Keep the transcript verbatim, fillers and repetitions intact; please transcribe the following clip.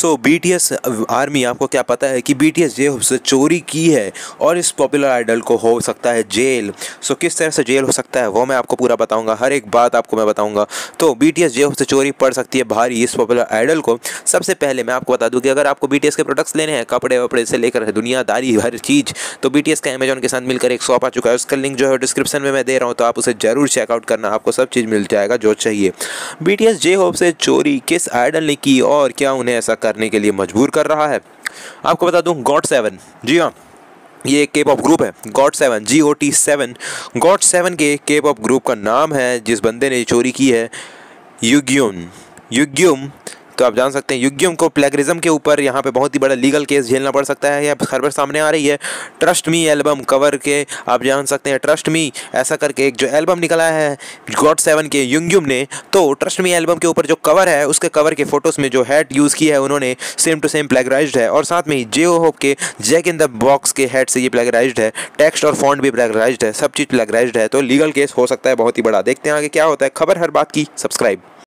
सो BTS army, आपको क्या पता है कि बीटीएस जे होप से चोरी की है और इस पॉपुलर आइडल को हो सकता है जेल। सो किस तरह से जेल हो सकता है वो मैं आपको पूरा बताऊंगा, हर एक बात आपको मैं बताऊंगा। तो बीटीएस जे होप से चोरी पड़ सकती है भारी इस पॉपुलर आइडल को। सबसे पहले मैं आपको बता दूं कि अगर आपको बीटीएस के प्रोडक्ट्स लेने हैं, कपड़े वपड़े से लेकर दुनियादारी हर चीज़, तो बीटीएस का अमेजॉन के साथ मिलकर एक शॉप आ चुका है। उसका लिंक जो है डिस्क्रिप्शन में मैं दे रहा हूँ, तो आप उसे जरूर चेकआउट करना, आपको सब चीज़ मिल जाएगा जो चाहिए। बीटीएस जे होप से चोरी किस आइडल ने की और क्या उन्हें ऐसा करने के लिए मजबूर कर रहा है, आपको बता दूं गॉट सेवन। जी हाँ, ये एक के पॉप ग्रुप है Got Seven, G O T seven. Got Seven के के पॉप ग्रुप का नाम है जिस बंदे ने चोरी की है, युग्युम। युग्युम तो आप जान सकते हैं युग्युम को प्लेगरिज्म के ऊपर यहाँ पे बहुत ही बड़ा लीगल केस झेलना पड़ सकता है। यह खबर सामने आ रही है ट्रस्ट मी एल्बम कवर के, आप जान सकते हैं ट्रस्ट मी ऐसा करके एक जो एल्बम निकला है गॉट सेवन के युग्युम ने, तो ट्रस्ट मी एल्बम के ऊपर जो कवर है उसके कवर के फोटोज़ में जो हैट यूज़ की है उन्होंने सेम टू सेम प्लेगराइज्ड है, और साथ में ही जे होप के जैक इन द बॉक्स के हैट से ये प्लेगराइज्ड है, टेक्स्ट और फॉन्ट भी प्लेगराइज्ड है, सब चीज़ प्लेगराइज्ड है। तो लीगल केस हो सकता है बहुत ही बड़ा। देखते हैं आगे क्या होता है। खबर हर बात की सब्सक्राइब।